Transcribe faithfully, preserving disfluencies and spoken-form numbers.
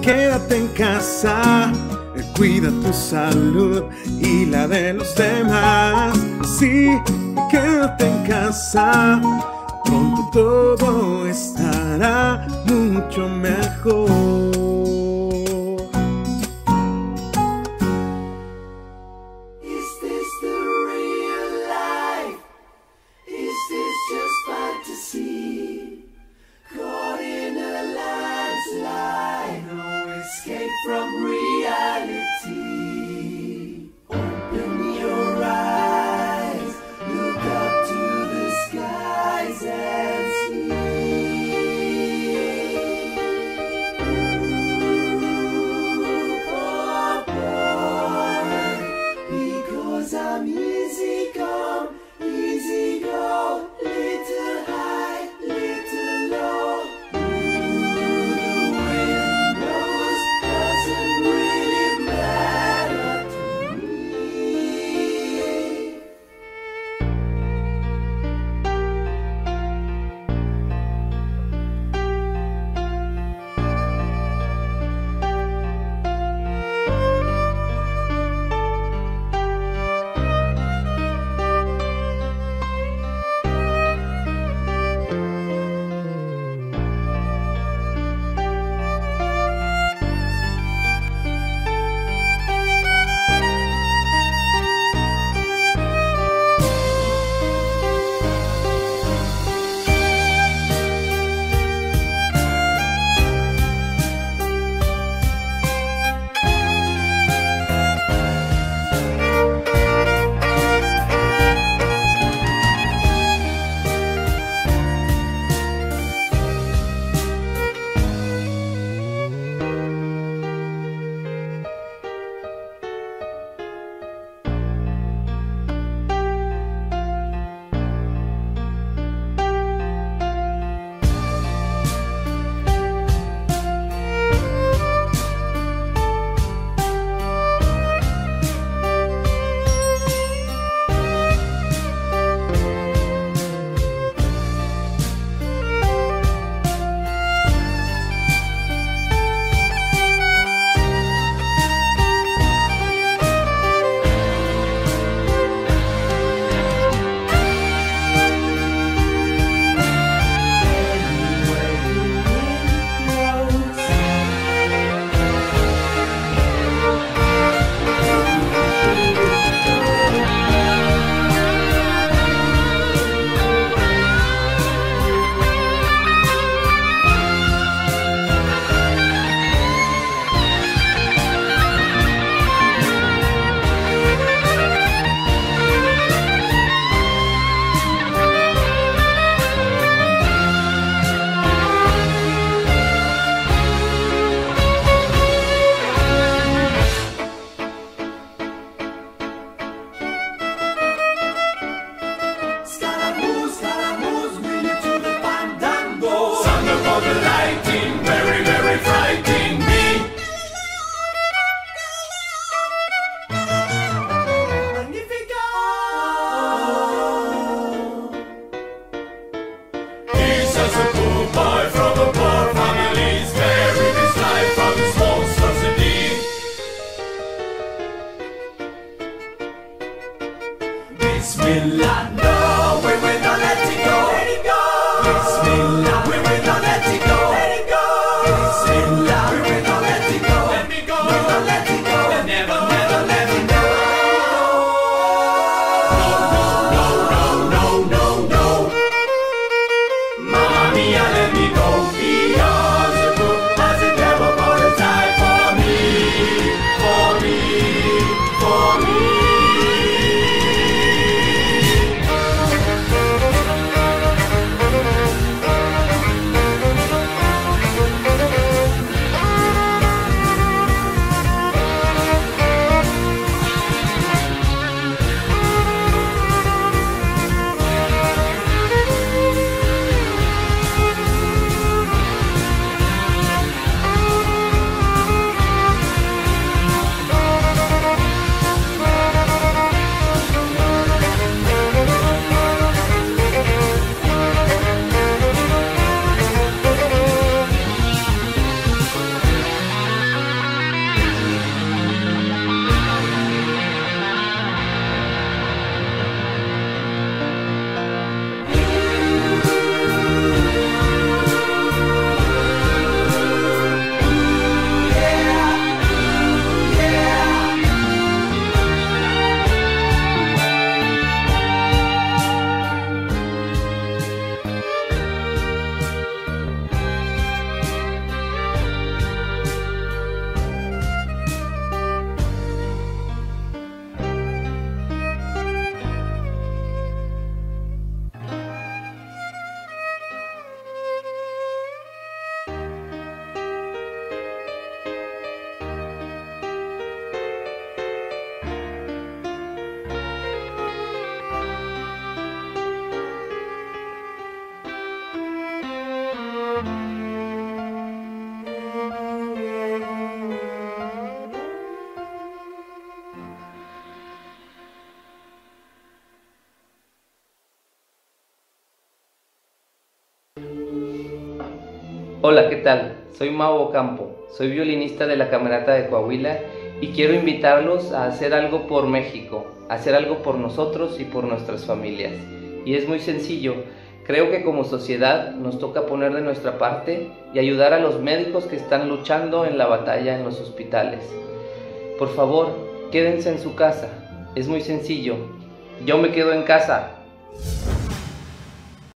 quédate en casa, eh, cuida tu salud y la de los demás. Sí, quédate en casa, pronto todo estará mucho mejor. From reality, open your eyes, look up to the skies and see. Ooh, poor boy, because I'm easy come, easy go, little high, little low. Bismillah, no, we will not let it go. Let it go. Bismillah, we will not let it go. Let it go. Bismillah, we will not let it go. Let me go. We will not let it go. Never, never let it go. No, no, no, no, no, no, no. Mamma mia. Hola, ¿qué tal? Soy Mau Ocampo, soy violinista de la Camerata de Coahuila y quiero invitarlos a hacer algo por México, a hacer algo por nosotros y por nuestras familias. Y es muy sencillo, creo que como sociedad nos toca poner de nuestra parte y ayudar a los médicos que están luchando en la batalla en los hospitales. Por favor, quédense en su casa, es muy sencillo, yo me quedo en casa.